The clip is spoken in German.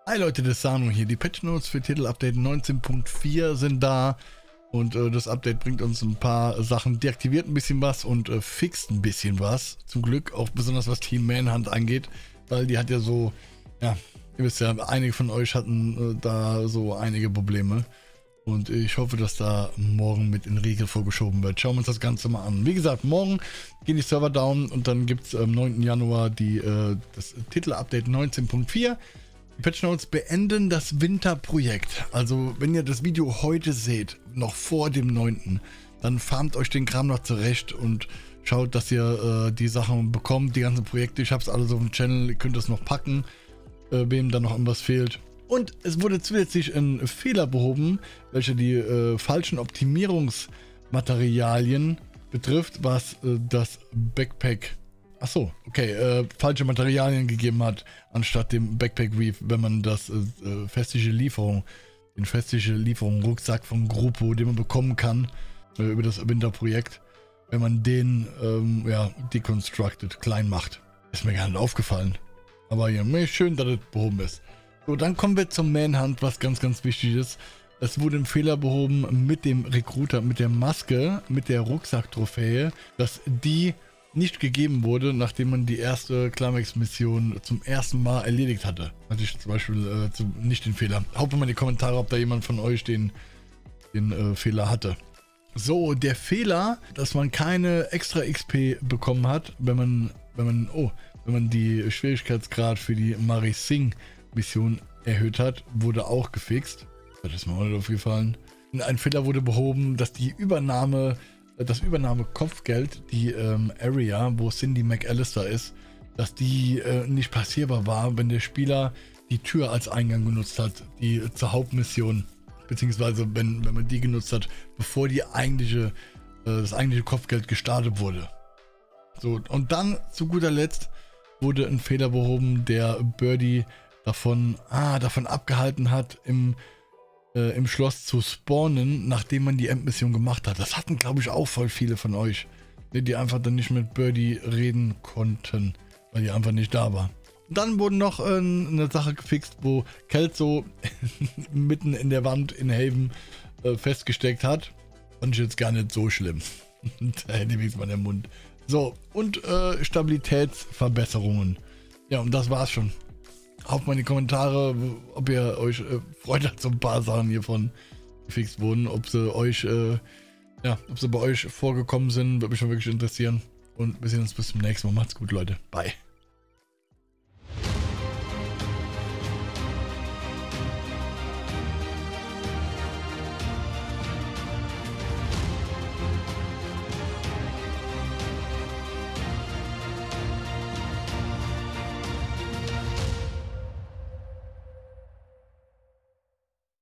Hi Leute, das Sano hier. Die Patch Notes für Titel Update 19.4 sind da und das Update bringt uns ein paar Sachen, deaktiviert ein bisschen was und fixt ein bisschen was. Zum Glück, auch besonders was Team Manhunt angeht, weil die hat ja so, ja, ihr wisst ja, einige von euch hatten da so einige Probleme und ich hoffe, dass da morgen mit in Riegel vorgeschoben wird. Schauen wir uns das Ganze mal an. Wie gesagt, morgen gehen die Server down und dann gibt es am 9. Januar das Titel Update 19.4. Die Patch Notes beenden das Winterprojekt. Also wenn ihr das Video heute seht, noch vor dem 9., dann farmt euch den Kram noch zurecht und schaut, dass ihr die Sachen bekommt, die ganzen Projekte. Ich habe es alles auf dem Channel, ihr könnt das noch packen, wem da noch irgendwas fehlt. Und es wurde zusätzlich ein Fehler behoben, welcher die falschen Optimierungsmaterialien betrifft, was das Backpack... Achso, okay, falsche Materialien gegeben hat, anstatt dem Backpack Weave, wenn man das den festische Lieferung Rucksack von Gruppo, den man bekommen kann, über das Winterprojekt, wenn man den, ja, deconstructed, klein macht. Ist mir gar nicht aufgefallen. Aber ja, schön, dass das behoben ist. So, dann kommen wir zum Manhunt, was ganz, ganz wichtig ist. Es wurde ein Fehler behoben mit dem Recruiter, mit der Maske, mit der Rucksack-Trophäe, dass die nicht gegeben wurde, nachdem man die erste Climax-Mission zum ersten Mal erledigt hatte. Hatte ich zum Beispiel nicht den Fehler. Haut mal in die Kommentare, ob da jemand von euch den Fehler hatte. So, der Fehler, dass man keine extra XP bekommen hat, wenn man die Schwierigkeitsgrad für die Mari Singh Mission erhöht hat, wurde auch gefixt. Das ist mir auch nicht aufgefallen. Ein Fehler wurde behoben, dass das Übernahme-Kopfgeld, die Area, wo Cindy McAllister ist, dass die nicht passierbar war, wenn der Spieler die Tür als Eingang genutzt hat, die zur Hauptmission, beziehungsweise wenn man die genutzt hat, bevor das eigentliche Kopfgeld gestartet wurde. So, und dann zu guter Letzt wurde ein Fehler behoben, der Birdie davon abgehalten hat, im Schloss zu spawnen, nachdem man die Endmission gemacht hat. Das hatten, glaube ich, auch voll viele von euch, die einfach dann nicht mit Birdie reden konnten, weil die einfach nicht da war. Und dann wurde noch eine Sache gefixt, wo Kelso mitten in der Wand in Haven festgesteckt hat. Fand ich jetzt gar nicht so schlimm. Da hätte ich wenigstens mal den Mund. So, und Stabilitätsverbesserungen. Ja, und das war's schon. Haut mal in die Kommentare, ob ihr euch freut, dass so ein paar Sachen hiervon gefixt wurden, ob sie bei euch vorgekommen sind, würde mich schon wirklich interessieren. Und wir sehen uns bis zum nächsten Mal. Macht's gut, Leute. Bye.